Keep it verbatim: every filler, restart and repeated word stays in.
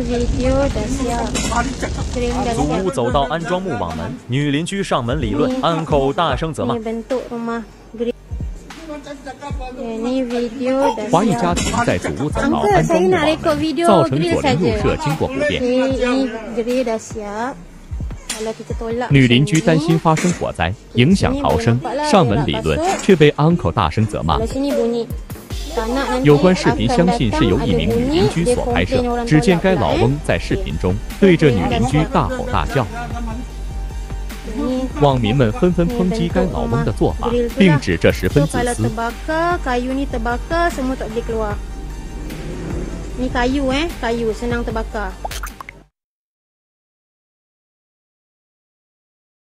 祖屋走到安装木网门，女邻居上门理论，安口大声责骂。 华裔家庭在祖屋走到安装木网门，造成左邻右舍经过不便。女邻居担心发生火灾，影响逃生，上门理论，却被 uncle 大声责骂。有关视频相信是由一名女邻居所拍摄，只见该老翁在视频中对着女邻居大吼大叫。网民们纷纷抨击该老翁的做法，并指这十分自私。 Ni kayu eh, kayu senang terbakar.